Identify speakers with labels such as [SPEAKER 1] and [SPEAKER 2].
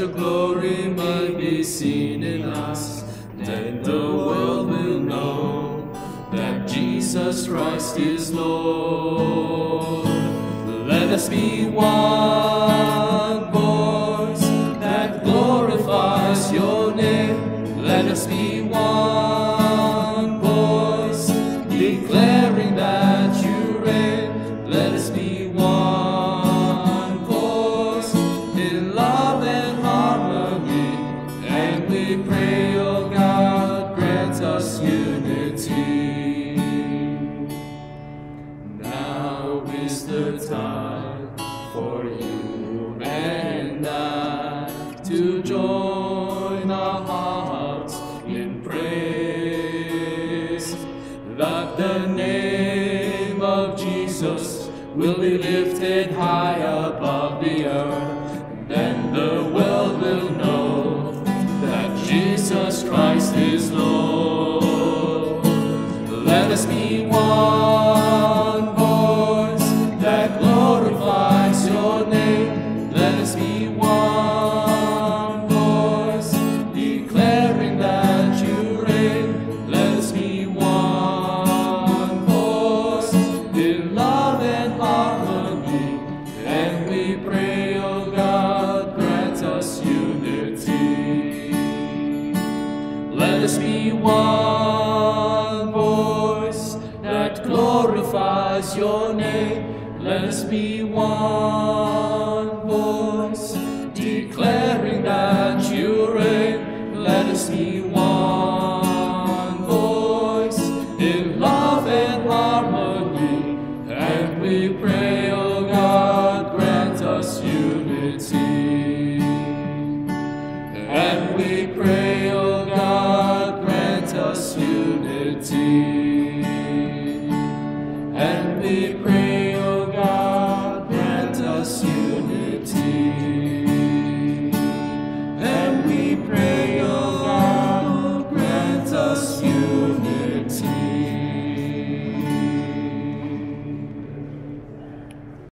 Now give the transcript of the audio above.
[SPEAKER 1] your glory might be seen in us. Then the world will know that Jesus Christ is Lord. Let us be one voice that glorifies your name. Let us be one voice declaring that you reign. Let us be one voice in love and harmony. And we pray, oh God, grant us unity. Now is the time for you and I to join our hearts in praise, that the name of Jesus will be lifted high above the earth. Then the world will know that Jesus Christ is Lord. Let us be one voice that glorifies your name. Let us be one voice declaring that you reign. Let us be one voice in love and harmony. And we pray, oh God, grant us unity. Let us be one voice that glorifies your name. Let us be one voice declaring that you reign. Let us be one voice in love and harmony. And we pray, oh God, grant us unity. And we pray,